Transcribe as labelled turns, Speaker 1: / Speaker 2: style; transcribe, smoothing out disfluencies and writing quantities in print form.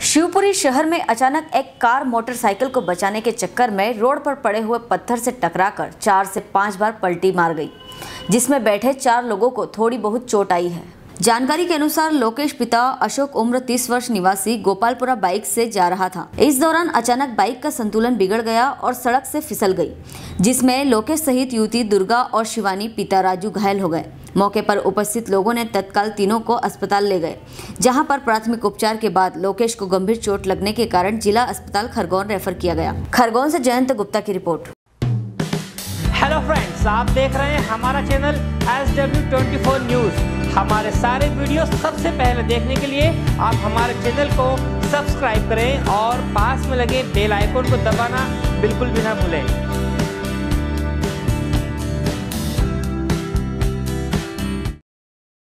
Speaker 1: शिवपुरी शहर में अचानक एक कार मोटरसाइकिल को बचाने के चक्कर में रोड पर पड़े हुए पत्थर से टकराकर 4 से 5 बार पलटी मार गई, जिसमें बैठे 4 लोगों को थोड़ी बहुत चोट आई है। जानकारी के अनुसार लोकेश पिता अशोक उम्र 30 वर्ष निवासी गोपालपुरा बाइक से जा रहा था। इस दौरान अचानक बाइक का संतुलन बिगड़ गया और सड़क से फिसल गई, जिसमें लोकेश सहित युवती दुर्गा और शिवानी पिता राजू घायल हो गए। मौके पर उपस्थित लोगों ने तत्काल तीनों को अस्पताल ले गए, जहां पर प्राथमिक उपचार के बाद लोकेश को गंभीर चोट लगने के कारण जिला अस्पताल खरगोन रेफर किया गया। खरगोन से जयंत गुप्ता की रिपोर्ट।
Speaker 2: हेलो फ्रेंड्स, आप देख रहे हैं हमारा चैनल SW24 न्यूज। हमारे सारे वीडियो सबसे पहले देखने के लिए आप हमारे चैनल को सब्सक्राइब करें और पास में लगे बेल आइकन को दबाना बिल्कुल भी ना भूलें।